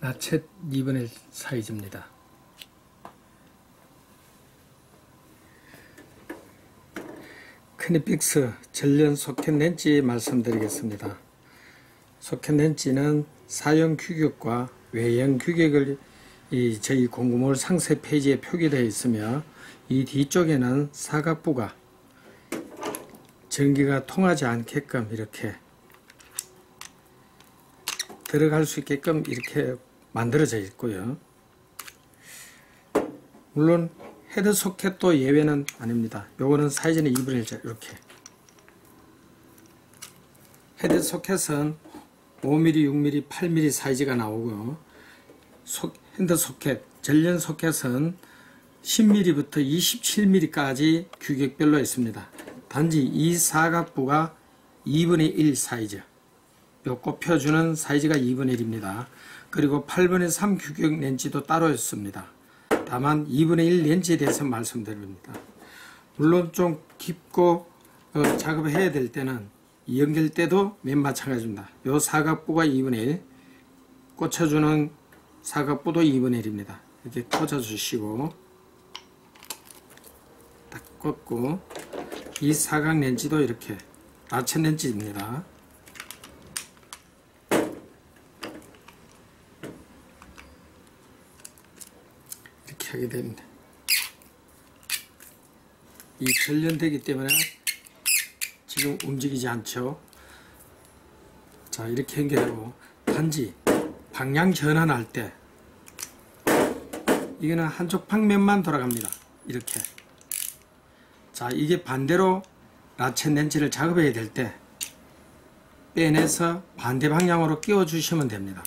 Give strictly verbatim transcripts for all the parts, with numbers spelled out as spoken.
라쳇 이분의 일 사이즈입니다. 크니픽스 전련 소켓 렌치 말씀드리겠습니다. 소켓 렌치는 사용 규격과 외형 규격을 이 저희 공구몰 상세 페이지에 표기되어 있으며, 이 뒤쪽에는 사각부가 전기가 통하지 않게끔 이렇게 들어갈 수 있게끔 이렇게 만들어져 있고요. 물론 헤드 소켓도 예외는 아닙니다. 요거는 사이즈는 이분의 일 이렇게. 헤드 소켓은 오 밀리미터, 육 밀리미터, 팔 밀리미터 사이즈가 나오고, 소, 핸드 소켓, 전련 소켓은 십 밀리미터부터 이십칠 밀리미터까지 규격별로 있습니다. 단지 이 사각부가 이분의 일 사이즈, 요 꼽혀주는 사이즈가 이분의 일입니다. 그리고 팔분의 삼 규격 렌치도 따로 있습니다. 다만 이분의 일 렌치에 대해서 말씀드립니다. 물론 좀 깊고 어, 작업을 해야 될 때는 연결 때도 맨 마찬가지입니다. 요 사각부가 이분의 일, 꽂혀주는 사각부도 이분의 일입니다. 이렇게 꽂아주시고 딱 꽂고, 이 사각 렌치도 이렇게 라쳇 렌치입니다. 이렇게 하게 됩니다. 이 전련되기 때문에 지금 움직이지 않죠. 자, 이렇게 연결하고, 단지 방향 전환할 때 이거는 한쪽 방면만 돌아갑니다. 이렇게. 자, 이게 반대로 라쳇 렌치를 작업해야 될 때 빼내서 반대 방향으로 끼워 주시면 됩니다.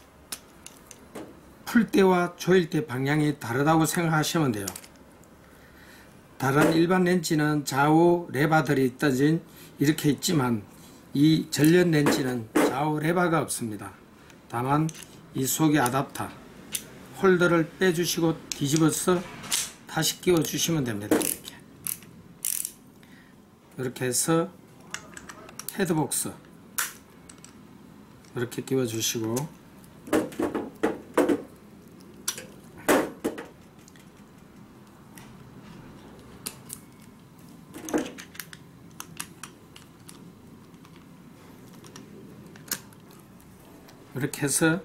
풀 때와 조일 때 방향이 다르다고 생각하시면 돼요. 다른 일반 렌치는 좌우 레바들이 있다진 이렇게 있지만, 이 전련 렌치는 좌우 레바가 없습니다. 다만 이 속에 아답터 홀더를 빼주시고 뒤집어서 다시 끼워 주시면 됩니다. 이렇게, 이렇게 해서 헤드복스 이렇게 끼워 주시고, 이렇게 해서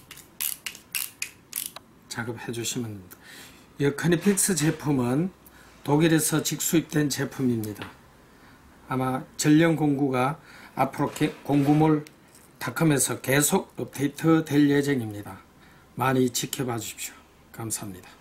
작업해 주시면 됩니다. 이 크니픽스 제품은 독일에서 직수입된 제품입니다. 아마 전련 공구가 앞으로 공구몰 닷컴에서 계속 업데이트 될 예정입니다. 많이 지켜봐 주십시오. 감사합니다.